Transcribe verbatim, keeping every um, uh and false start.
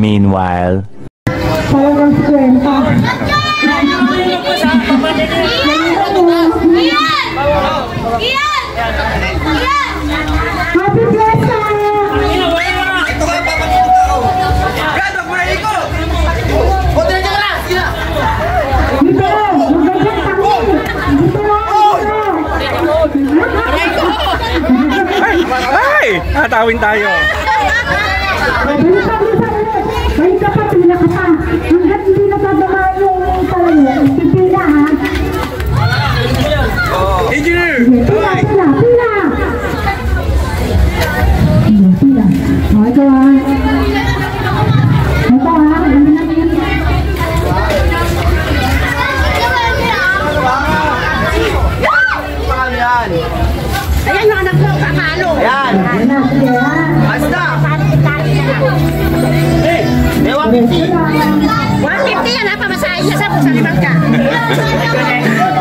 Meanwhile. Talagang kwenta. Happy birthday! Ito ka, papatulog ako. Brad, wag mo na ikot! O, diretso ka lang! Sige na! Dito! Magandang tanong! Dito! Ay! Ay! Tatawin tayo. Dito! Ay, dapat pila ka pa. Hanggat hindi natatama yung talaga. Pipila, ha? Engineer! Pila, pila, pila! Pila, pila. O, ito, ha? Ito, ha? Ano natin? Ayan yung anak ko, kakalo. Ayan! Ayan na, sige, ha? Basta! Hey! May one fifty! one fifty yan ha, pamasahin niya sa limang ka.